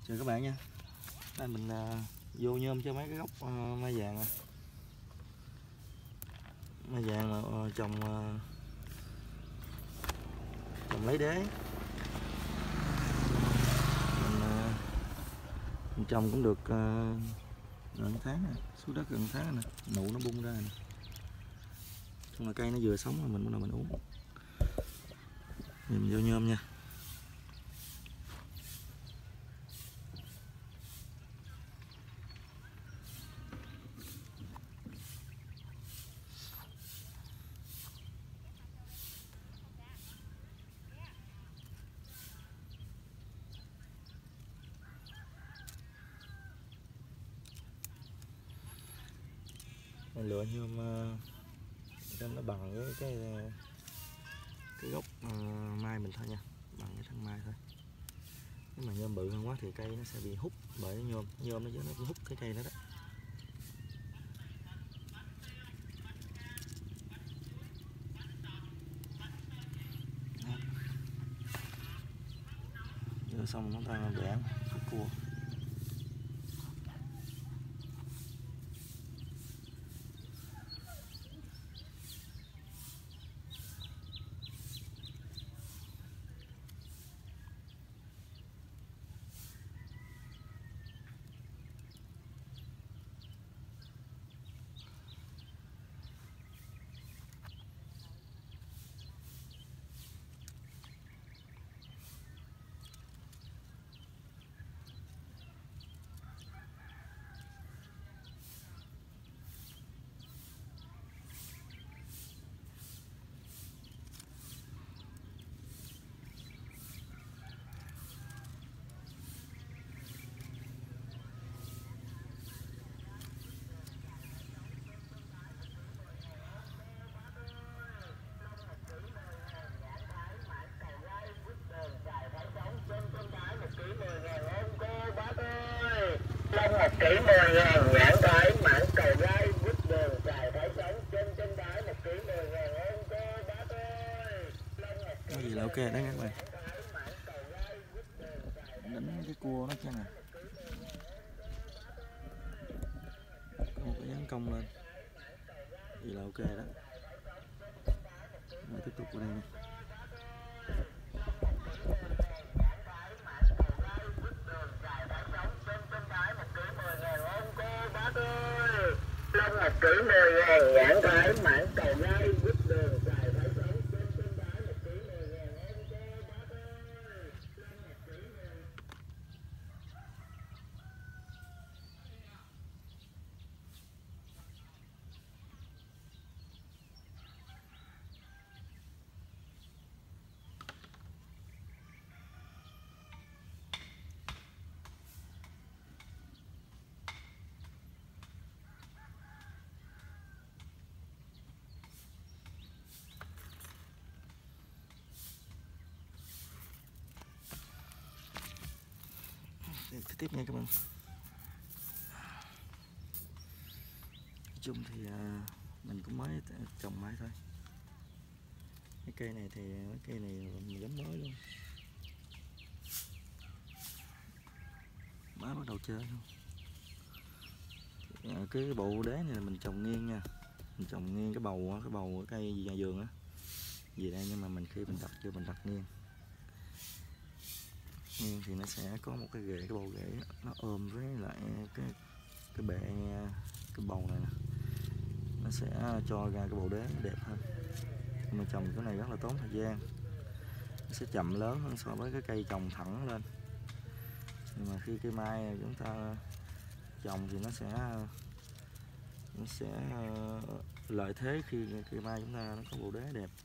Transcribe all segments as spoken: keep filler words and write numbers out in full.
Chào các bạn nha. Đây mình uh, vô nhôm cho mấy cái gốc uh, mai vàng nè. Mai vàng mà uh, trồng uh, trồng lấy đế. Mình, uh, mình trồng cũng được uh, gần tháng nè, xuống đất gần tháng nè, nụ nó bung ra nè. Chung là cây nó vừa sống rồi mình bắt đầu mình uống. Mình vô nhôm nha. Mình lựa nhôm cho nó bằng với cái cái gốc uh, mai mình thôi nha, bằng cái thân mai thôi. Nếu mà nhôm bự hơn quá thì cây nó sẽ bị hút bởi nhôm, nhôm nó chứ nó hút cái cây đó đó. Rồi xong chúng ta bẻ khúc cua. Một ký mười ngàn nhãn thái mãn cầu gai quýt đường xài thái sống trên chân đáy một ký mười ngàn ôm cô bác ơi. Cái gì là ok đấy các bạn. Đánh cái cua nó chứ nè. Có một cái dáng cong lên. Gì là ok đó. Rồi tiếp tục vào đây nè. Long một ký mười ngàn nhãn thái mãn cầu gai quýt đường xài thái sống trên chân đáy một ký mười ngàn ôm cô bác ơi. Tiếp nha các bạn. Nói chung thì à, mình cũng mới trồng mai thôi. Cái cây này thì cái cây này mình giống mới luôn. Mới bắt đầu chơi luôn. À, cái bộ đế này là mình trồng nghiêng nha. Mình trồng nghiêng cái bầu cái bầu cái cây nhà vườn á. Vì đây nhưng mà mình khi mình đặt chưa mình đặt nghiêng. Nghiêng thì nó sẽ có một cái rễ, cái bầu rễ nó ôm với lại cái cái bệ cái bầu này nè, nó sẽ cho ra cái bầu đế đẹp hơn. Nhưng mà trồng cái này rất là tốn thời gian, nó sẽ chậm lớn hơn so với cái cây trồng thẳng lên. Nhưng mà khi cây mai chúng ta trồng thì nó sẽ nó sẽ lợi thế khi cây mai chúng ta nó có bầu đế đẹp.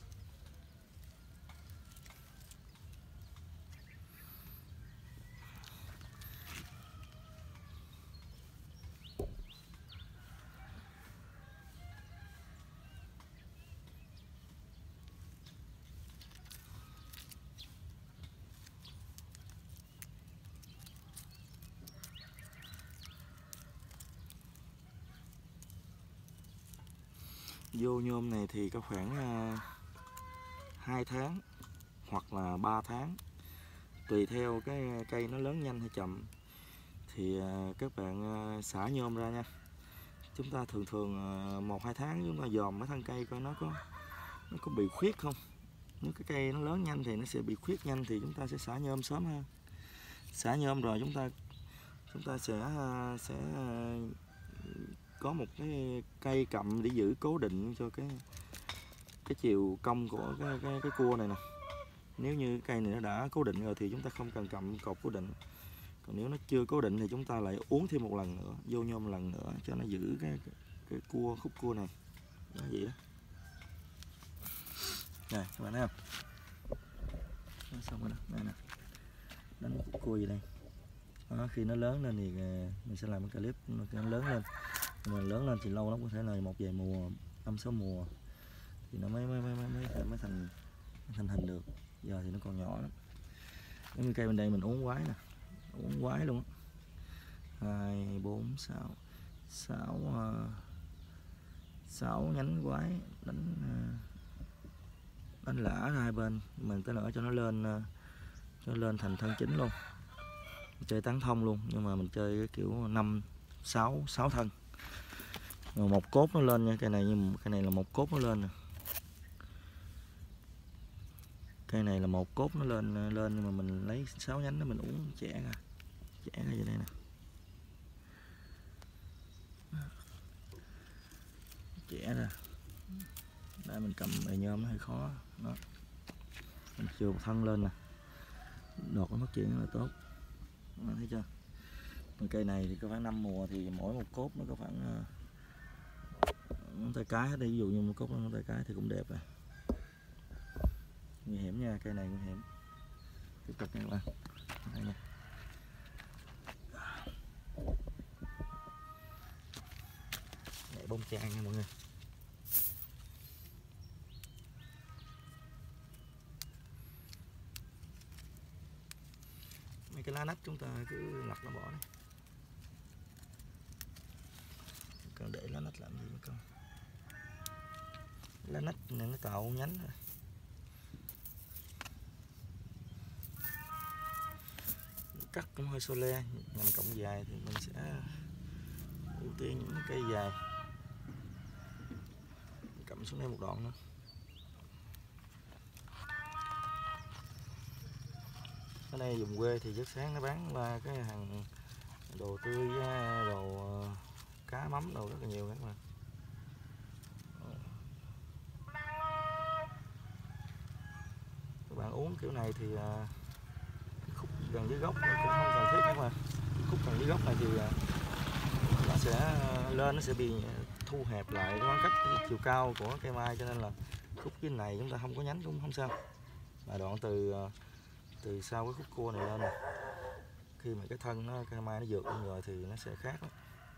Vô nhôm này thì có khoảng uh, hai tháng hoặc là ba tháng tùy theo cái cây nó lớn nhanh hay chậm thì các bạn xả nhôm ra nha. Chúng ta thường thường một hai tháng chúng ta dòm cái thân cây coi nó có nó có bị khuyết không. Nếu cái cây nó lớn nhanh thì nó sẽ bị khuyết nhanh thì chúng ta sẽ xả nhôm sớm hơn. Xả nhôm rồi chúng ta chúng ta sẽ sẽ có một cái cây cặm để giữ cố định cho cái cái chiều cong của cái cái, cái cua này nè. Nếu như cây này nó đã cố định rồi thì chúng ta không cần cặm cột cố định. Còn nếu nó chưa cố định thì chúng ta lại uốn thêm một lần nữa, vô nhôm một lần nữa cho nó giữ cái cái, cái cua khúc cua này. Đó vậy đó. Này các bạn thấy không? Đó, xong rồi đó, đây nè. Đánh khúc cua gì đây. Đó, khi nó lớn lên thì mình sẽ làm cái clip nó lớn lên. Mà lớn lên thì lâu lắm, có thể là một vài mùa, năm sáu mùa thì nó mới mới mới mới mới, mới thành thành hình được. Giờ thì nó còn nhỏ lắm. Cái cây bên đây mình uốn quái nè, uốn quái luôn á. Hai, bốn, sáu, sáu, sáu nhánh quái đánh đánh lã ra hai bên, mình tới nữa cho nó lên cho nó lên thành thân chính luôn. Mình chơi tán thông luôn, nhưng mà mình chơi cái kiểu năm, sáu, sáu thân. Rồi một cốt nó lên nha, cây này nhưng cây này là một cốt nó lên nè. Cây này là một cốt nó lên lên nhưng mà mình lấy sáu nhánh đó mình uống chẻ ra. Chẻ ra như đây nè. Chẻ ra. Đây mình cầm bề nhôm nó hơi khó. Đó. Mình chừa một thân lên nè. Đọt nó phát triển rất là tốt. Đó, thấy chưa? Còn cây này thì có khoảng năm mùa thì mỗi một cốt nó có khoảng ngón tay cái hết đi, ví dụ như một cốt ngón tay cái thì cũng đẹp rồi. Nguy hiểm nha, cây này nguy hiểm. Tiếp tục nha các bạn. Đây nha. Để bông trang nha mọi người. Mấy cái lá nách chúng ta cứ lặt nó bỏ đi. Cần để lá nách làm gì mà con. Lá nách này nó tạo nhánh rồi. Cắt cũng hơi xô le, nhằm cộng dài thì mình sẽ ưu tiên những cây dài. Cầm xuống đây một đoạn nữa. Ở đây vùng quê thì rất sáng nó bán qua cái hàng đồ tươi, đồ cá mắm đồ rất là nhiều các bạn. Các bạn uống kiểu này thì khúc gần dưới gốc này cũng không cần thiết các bạn. Khúc gần dưới gốc này thì nó sẽ lên, nó sẽ bị thu hẹp lại cái khoảng cách cái chiều cao của cây mai, cho nên là khúc dưới này chúng ta không có nhánh cũng không sao. Mà đoạn từ từ sau cái khúc cua này lên nè, khi mà cái thân nó cây mai nó vượt lên rồi thì nó sẽ khác lắm.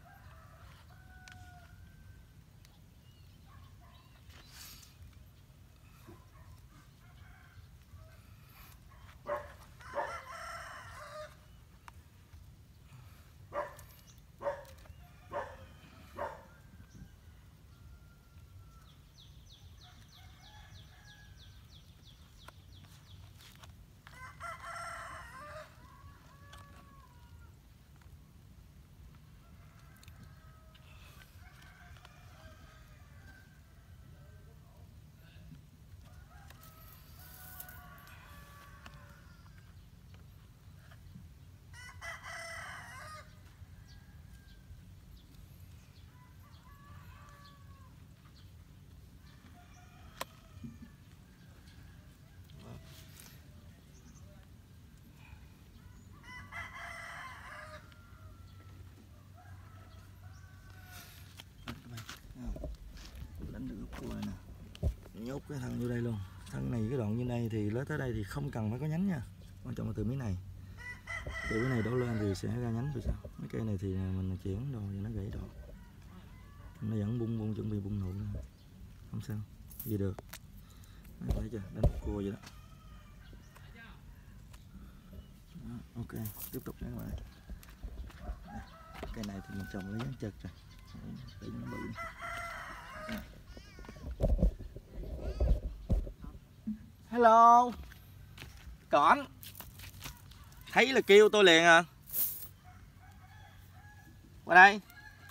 Đánh được cua này nè, nhốt cái thân vô đây luôn. Thân này cái đoạn như đây thì lấy tới đây thì không cần phải có nhánh nha, quan trọng là từ miếng này, từ cái này đổ lên thì sẽ ra nhánh. Vì sao? Mấy cây này thì mình chuyển đồ thì nó gãy đồ, nó vẫn bung bung chuẩn bị bung nụ nữa. Không sao gì được. Đấy, thấy chưa, đánh cua vậy đó. Đó, ok, tiếp tục nha các bạn. Cây này thì mình trồng lấy dán chật rồi để nó bự. Hello Cỏn, thấy là kêu tôi liền à. Qua đây.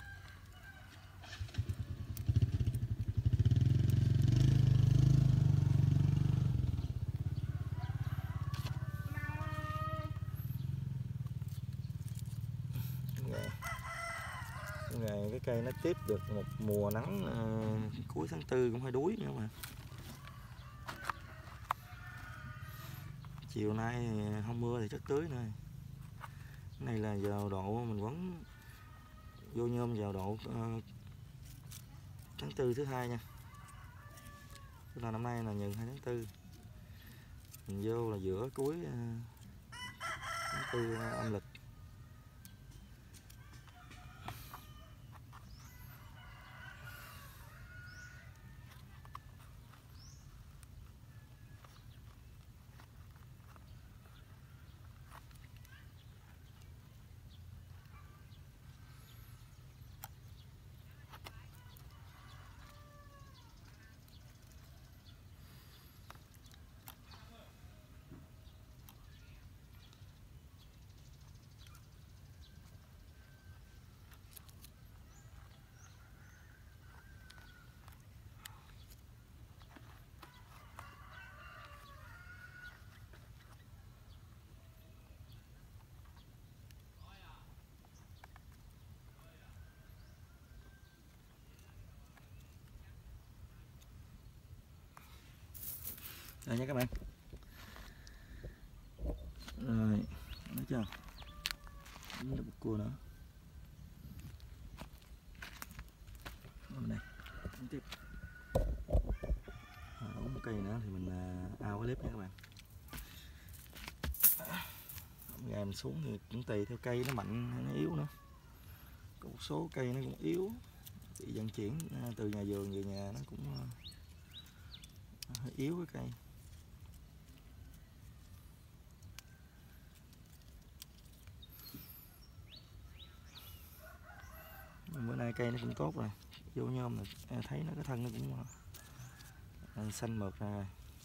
Ngày cái cây nó tiếp được một mùa nắng uh, cuối tháng tư cũng hơi đuối nữa mà. Chiều nay không mưa thì chắc tưới nữa. Cái này là vào độ mình vẫn vô nhôm vào độ uh, tháng tư thứ hai nha. Tức là năm nay là nhừng hai tháng tư. Mình vô là giữa cuối uh, tháng tư uh, âm lịch. Đây nha các bạn. Rồi, thấy chưa? Một cua nữa. Bên đây. Tiếp. À, uống một cây nữa thì mình ao cái clip nha các bạn. Ngày mình xuống thì cũng tùy theo cây nó mạnh hay nó yếu nữa. Có một số cây nó cũng yếu, bị vận chuyển từ nhà vườn về nhà nó cũng hơi yếu cái cây. Bữa nay cây nó cũng tốt rồi, vô nhôm là thấy nó cái thân nó cũng xanh mượt ra rồi.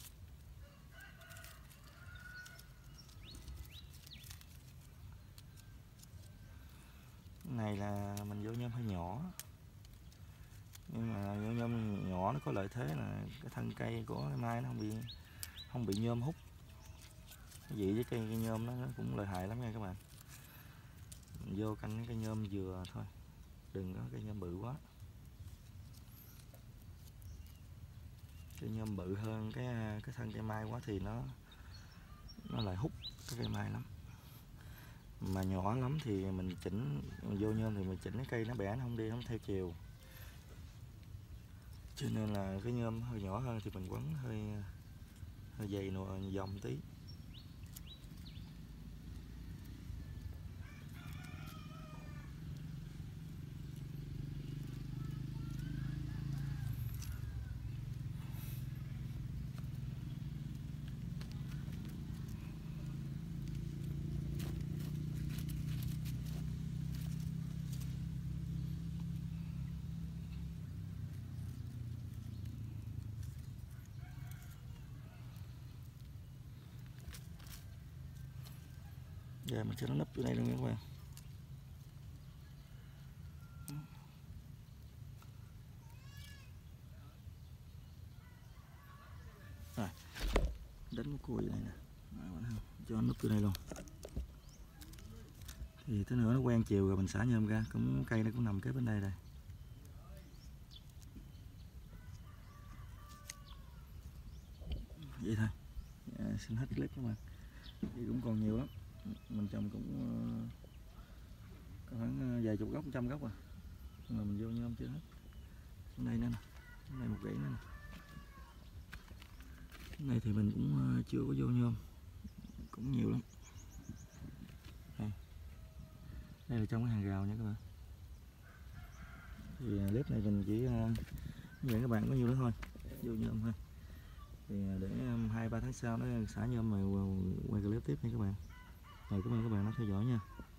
Cái này là mình vô nhôm hơi nhỏ, nhưng mà vô nhôm nhỏ nó có lợi thế là cái thân cây của mai nó không bị không bị nhôm hút. Cái vị với cây, cây nhôm nó cũng lợi hại lắm nha các bạn. Mình vô canh cái cây nhôm vừa thôi, đừng có cây nhôm bự quá. Cây nhôm bự hơn cái cái thân cây mai quá thì nó nó lại hút cái cây mai lắm. Mà nhỏ lắm thì mình chỉnh, mình vô nhôm thì mình chỉnh cái cây nó bẻ, nó không đi, nó không theo chiều. Cho nên là cái nhôm hơi nhỏ hơn thì mình quấn hơi hơi dày nồi vòng tí. Giờ mình sẽ nó nấp chỗ này luôn nha các bạn. Rồi, đánh một cùi này nè, cho nó núp chỗ này luôn. Thì tới nữa nó quen chiều rồi mình xả nhôm ra, cũng cây nó cũng nằm kế bên đây đây. Vậy thôi. À, xin hết clip các bạn. Thì cũng còn nhiều lắm. Mình trồng cũng uh, có khoảng uh, vài chục gốc, trăm gốc à. Nhưng mà mình vô nhôm chưa hết. Cái này nữa nè, cái này một rễ nữa nè. Cái này thì mình cũng uh, chưa có vô nhôm, cũng nhiều lắm. Đây, đây là trong cái hàng rào nha các bạn. Thì uh, clip này mình chỉ uh, vậy các bạn có nhiêu đó thôi, vô nhôm thôi. Thì uh, để um, hai ba tháng sau nó xả nhôm mà uh, quay clip tiếp nha các bạn. Rồi cảm ơn các bạn đã theo dõi nha.